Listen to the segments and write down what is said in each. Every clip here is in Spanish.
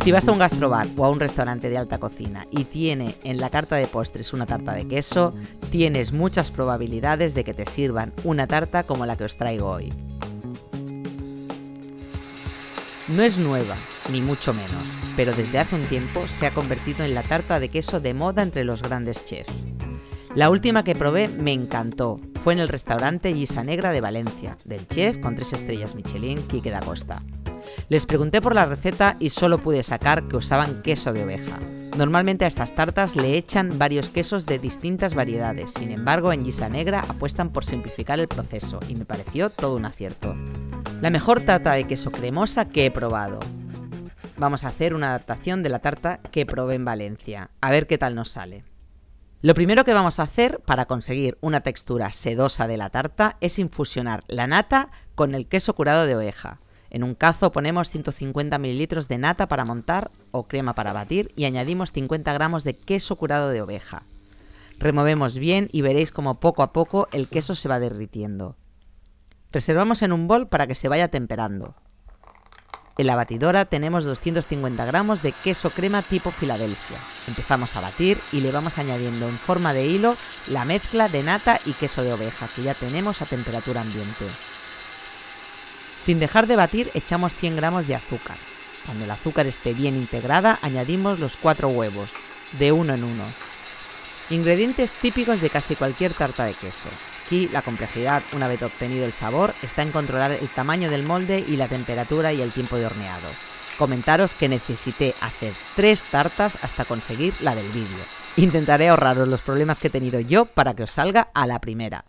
Si vas a un gastrobar o a un restaurante de alta cocina y tiene en la carta de postres una tarta de queso, tienes muchas probabilidades de que te sirvan una tarta como la que os traigo hoy. No es nueva, ni mucho menos, pero desde hace un tiempo se ha convertido en la tarta de queso de moda entre los grandes chefs. La última que probé me encantó, fue en el restaurante Lliça Negra de Valencia, del chef con 3 estrellas Michelin, Quique da Costa. Les pregunté por la receta y solo pude sacar que usaban queso de oveja. Normalmente a estas tartas le echan varios quesos de distintas variedades, sin embargo en Lliça Negra apuestan por simplificar el proceso y me pareció todo un acierto. La mejor tarta de queso cremosa que he probado. Vamos a hacer una adaptación de la tarta que probé en Valencia, a ver qué tal nos sale. Lo primero que vamos a hacer para conseguir una textura sedosa de la tarta es infusionar la nata con el queso curado de oveja. En un cazo ponemos 150 ml de nata para montar o crema para batir y añadimos 50 gramos de queso curado de oveja. Removemos bien y veréis como poco a poco el queso se va derritiendo. Reservamos en un bol para que se vaya temperando. En la batidora tenemos 250 gramos de queso crema tipo Filadelfia. Empezamos a batir y le vamos añadiendo en forma de hilo la mezcla de nata y queso de oveja que ya tenemos a temperatura ambiente. Sin dejar de batir echamos 100 gramos de azúcar. Cuando el azúcar esté bien integrada añadimos los 4 huevos, de uno en uno. Ingredientes típicos de casi cualquier tarta de queso. Aquí la complejidad, una vez obtenido el sabor, está en controlar el tamaño del molde y la temperatura y el tiempo de horneado. Comentaros que necesité hacer 3 tartas hasta conseguir la del vídeo. Intentaré ahorraros los problemas que he tenido yo para que os salga a la primera.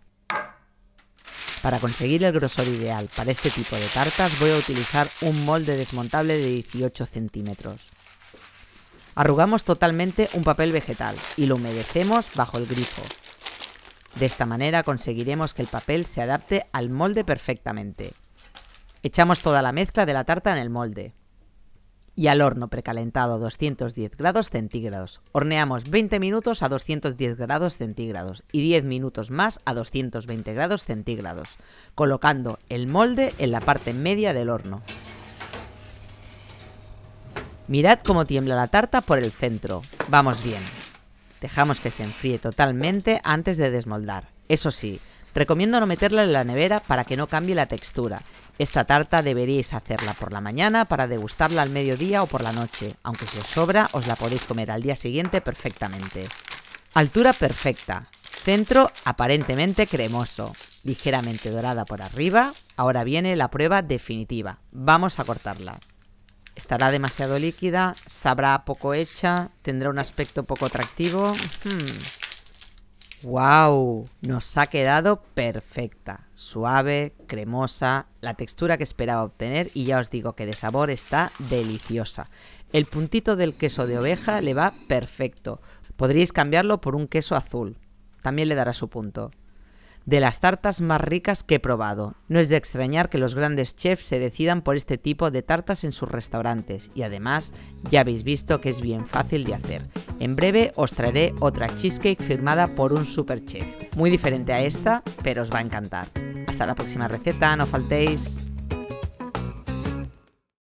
Para conseguir el grosor ideal para este tipo de tartas voy a utilizar un molde desmontable de 18 centímetros. Arrugamos totalmente un papel vegetal y lo humedecemos bajo el grifo. De esta manera conseguiremos que el papel se adapte al molde perfectamente. Echamos toda la mezcla de la tarta en el molde y al horno precalentado a 210 grados centígrados. Horneamos 20 minutos a 210 grados centígrados y 10 minutos más a 220 grados centígrados, colocando el molde en la parte media del horno. Mirad cómo tiembla la tarta por el centro. Vamos bien. Dejamos que se enfríe totalmente antes de desmoldar. Eso sí, recomiendo no meterla en la nevera para que no cambie la textura. Esta tarta deberíais hacerla por la mañana para degustarla al mediodía o por la noche. Aunque si os sobra, os la podéis comer al día siguiente perfectamente. Altura perfecta. Centro aparentemente cremoso. Ligeramente dorada por arriba. Ahora viene la prueba definitiva. Vamos a cortarla. Estará demasiado líquida, sabrá poco hecha, tendrá un aspecto poco atractivo. ¡Wow! Nos ha quedado perfecta, suave, cremosa, la textura que esperaba obtener y ya os digo que de sabor está deliciosa. El puntito del queso de oveja le va perfecto. Podríais cambiarlo por un queso azul, también le dará su punto. De las tartas más ricas que he probado. No es de extrañar que los grandes chefs se decidan por este tipo de tartas en sus restaurantes y además ya habéis visto que es bien fácil de hacer. En breve os traeré otra cheesecake firmada por un super chef. Muy diferente a esta, pero os va a encantar. Hasta la próxima receta, no faltéis.